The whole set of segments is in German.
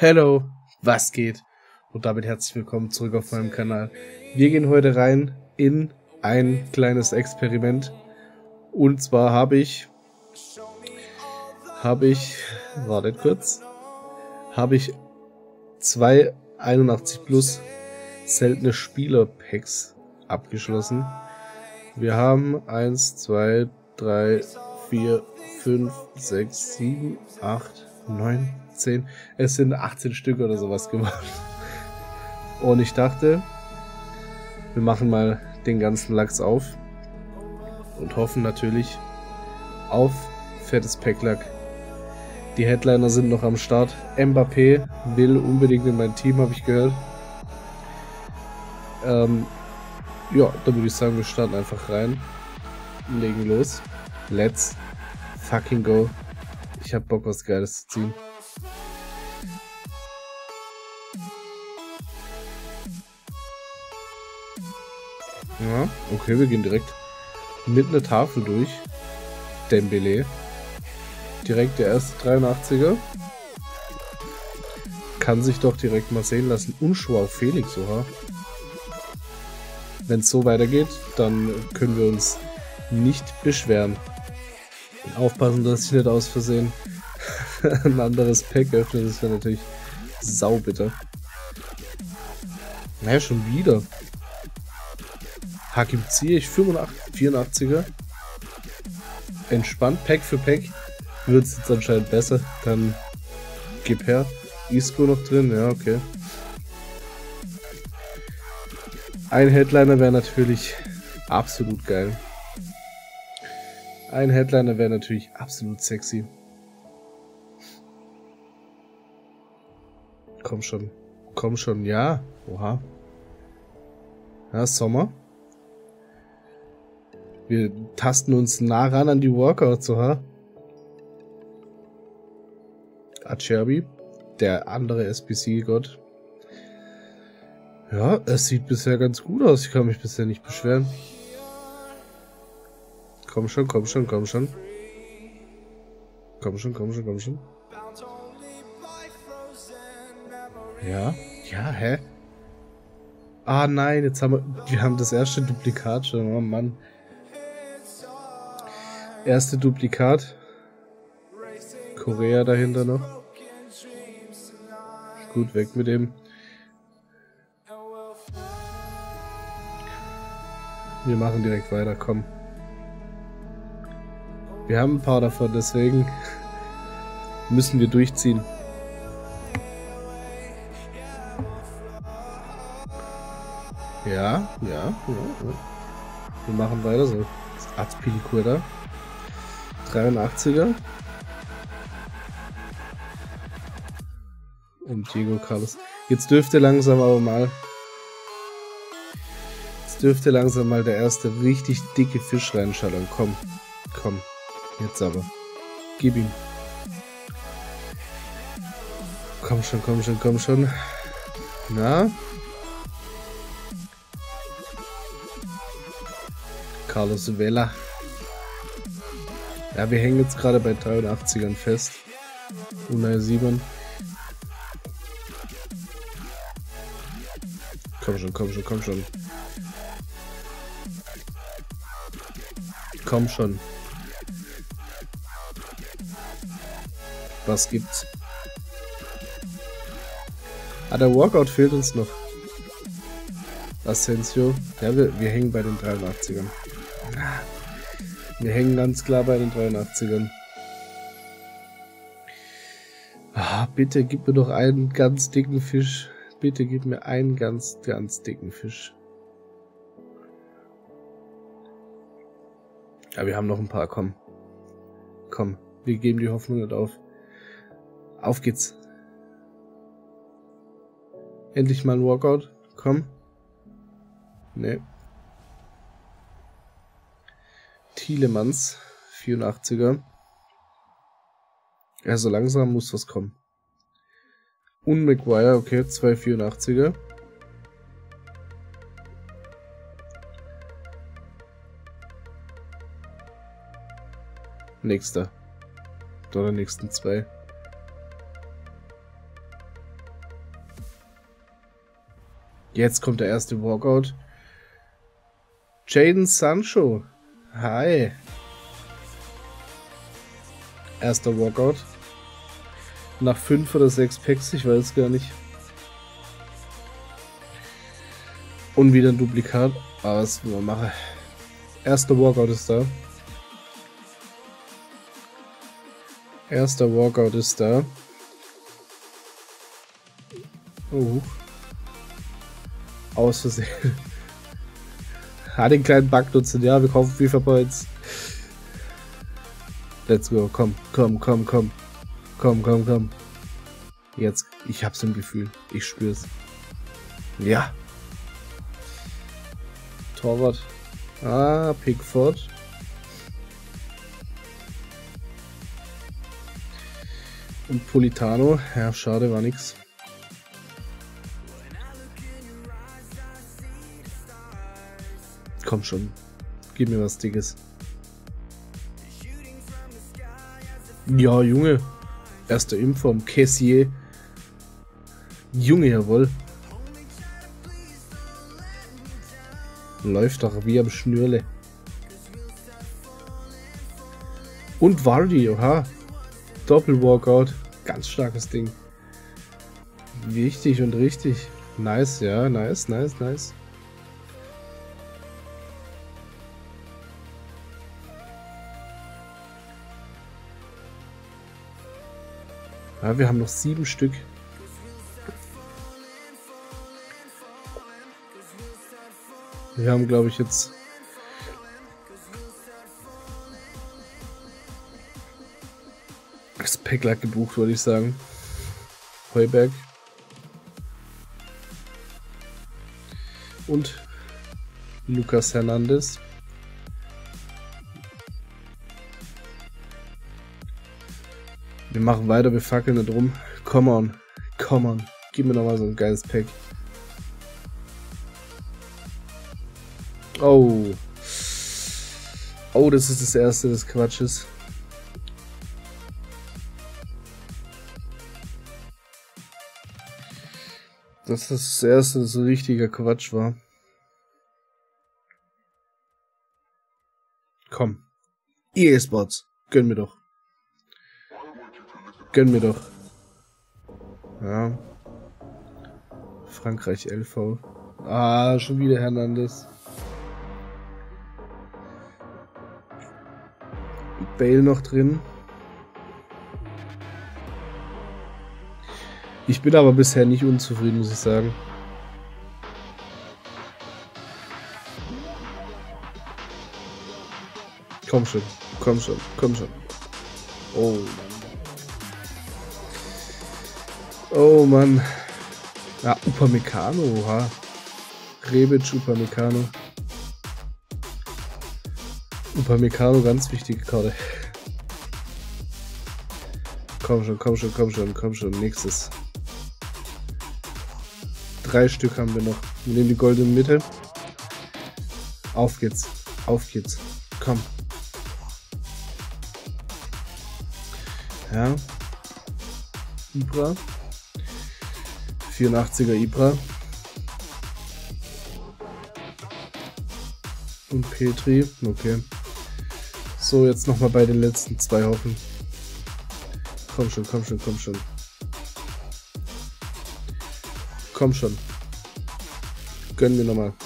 Hello, was geht? Und damit herzlich willkommen zurück auf meinem Kanal. Wir gehen heute rein in ein kleines Experiment. Und zwar habe ich, wartet kurz, habe ich zwei 81 Plus seltene Spieler-Packs abgeschlossen. Wir haben 1, 2, 3, 4, 5, 6, 7, 8, 9, 10. Es sind 18 Stück oder sowas gemacht. Und ich dachte, wir machen mal den ganzen Lachs auf und hoffen natürlich auf fettes Packlack. Die Headliner sind noch am Start. Mbappé will unbedingt in mein Team, habe ich gehört. Ja, dann würde ich sagen, wir starten einfach rein und legen los. Let's fucking go. Ich hab Bock, was Geiles zu ziehen. Ja, okay, wir gehen direkt mit einer Tafel durch. Dembele. Direkt der erste 83er. Kann sich doch direkt mal sehen lassen. Unschwau Felix, oha. Wenn es so weitergeht, dann können wir uns nicht beschweren. Aufpassen, dass ich nicht aus Versehen ein anderes Pack öffne. Das wäre natürlich saubitter. Naja, schon wieder. Hakim Ziyech 84er. Entspannt, Pack für Pack. Wird es jetzt anscheinend besser. Dann gib her. Isco noch drin, ja, okay. Ein Headliner wäre natürlich absolut geil. Ein Headliner wäre natürlich absolut sexy. Komm schon, ja. Oha. Ja, Sommer. Wir tasten uns nah ran an die Workouts, oha. Acerbi, der andere SBC-Gott. Ja, es sieht bisher ganz gut aus. Ich kann mich bisher nicht beschweren. Komm schon. Komm schon. Ja, hä? Ah nein, wir haben das erste Duplikat schon, oh Mann. Erste Duplikat. Korea dahinter noch. Gut, weg mit dem. Wir machen direkt weiter, komm. Wir haben ein paar davon, deswegen müssen wir durchziehen. Ja. Wir machen weiter so. Azpilicueta. 83er. Und Diego Carlos. Jetzt dürfte langsam der erste richtig dicke Fisch reinschallern. Komm. Jetzt aber. Gib ihm. Komm schon. Na? Carlos Vela. Ja, wir hängen jetzt gerade bei 83ern fest. Unai Simon. Komm schon. Was gibt's? Ah, der Walkout fehlt uns noch. Asensio. Ja, wir hängen bei den 83ern. Wir hängen ganz klar bei den 83ern. Ah, bitte gib mir doch einen ganz dicken Fisch. Bitte gib mir einen ganz dicken Fisch. Ja, wir haben noch ein paar. Komm, wir geben die Hoffnung nicht auf. Auf geht's. Endlich mal ein Walkout. Komm. Nee. Tielemans, 84er. Ja, so langsam muss was kommen. Und Maguire, okay, 2 84er. Nächster. Oder nächsten zwei. Jetzt kommt der erste Walkout. Jadon Sancho. Hi. Erster Walkout. Nach 5 oder 6 Packs, ich weiß gar nicht. Und wieder ein Duplikat. Aber was wir machen. Erster Walkout ist da. Erster Walkout ist da. Oh. Aus Versehen. Hat den kleinen Bug nutzen. Ja, wir kaufen FIFA Points. Let's go. Komm, komm, komm, komm. Komm, komm, komm. Jetzt. Ich hab's im Gefühl. Ich spür's. Ja. Torwart. Ah, Pickford. Und Politano. Ja, schade, war nix. Komm schon. Gib mir was Dickes. Ja, Junge. Erster Inform. Kessier. Junge, jawohl. Läuft doch wie am Schnürle. Und Vardy, oha. Doppel-Walkout. Ganz starkes Ding. Wichtig und richtig. Nice, ja. Nice, nice, nice. Ja, wir haben noch 7 Stück. Wir haben, glaube ich, jetzt das Packler gebucht, würde ich sagen. Heuberg. Und Lucas Hernandez. Wir machen weiter, wir fackeln nicht rum. Come on, come on. Gib mir nochmal so ein geiles Pack. Oh. Oh, das ist das erste des Quatsches. Das ist das erste, das so richtiger Quatsch war. Komm. EA Sports. Gönn mir doch. Gönn mir doch. Ja. Frankreich LV. Ah, schon wieder Hernandez. Bale noch drin. Ich bin aber bisher nicht unzufrieden, muss ich sagen. Komm schon, komm schon, komm schon. Oh Mann. Oh Mann. Ja, Upamecano, oha. Rebic, Upamecano. Upamecano, ganz wichtige Karte. Komm schon, komm schon, komm schon, komm schon. Nächstes. 3 Stück haben wir noch. Wir nehmen die goldene Mitte. Auf geht's. Auf geht's. Komm. Ja. Ibra. 84er Ibra. Und Petri. Okay. So, jetzt nochmal bei den letzten 2 hoffen. Komm schon, komm schon, komm schon. Komm schon. Gönn mir nochmal.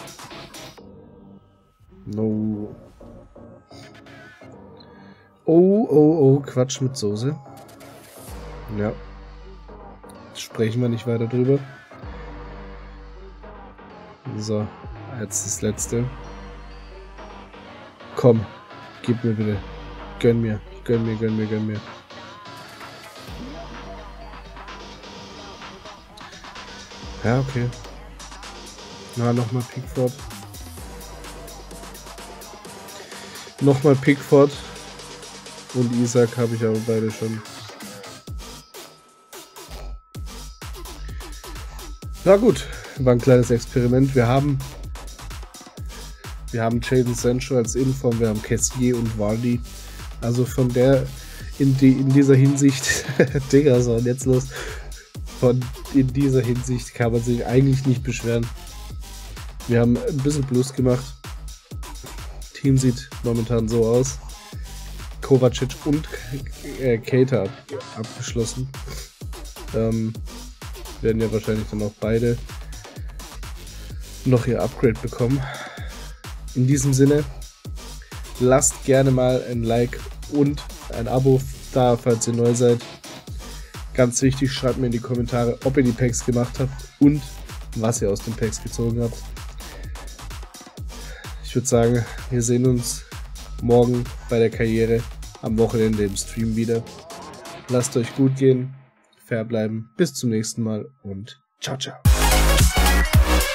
No. Oh, oh, oh, Quatsch mit Soße. Ja. Sprechen wir nicht weiter drüber. So, jetzt das letzte. Komm, gib mir bitte. Gönn mir, gönn mir, gönn mir, gönn mir. Ja, okay. Na, nochmal Pickford. Nochmal Pickford. Und Isaac habe ich aber beide schon. Na gut, war ein kleines Experiment. Wir haben Jadon Sancho als Inform, wir haben Kessier und Vardy. Also von der in dieser Hinsicht, Digga, so und jetzt los. in dieser Hinsicht kann man sich eigentlich nicht beschweren. Wir haben ein bisschen Plus gemacht. Team sieht momentan so aus. Kovacic und Keita abgeschlossen. Werden ja wahrscheinlich dann auch beide noch ihr Upgrade bekommen. In diesem Sinne, lasst gerne mal ein Like und ein Abo da, falls ihr neu seid. Ganz wichtig, schreibt mir in die Kommentare, ob ihr die Packs gemacht habt und was ihr aus den Packs gezogen habt. Ich würde sagen, wir sehen uns morgen bei der Karriere, am Wochenende im Stream wieder. Lasst euch gut gehen, fair bleiben, bis zum nächsten Mal und ciao, ciao.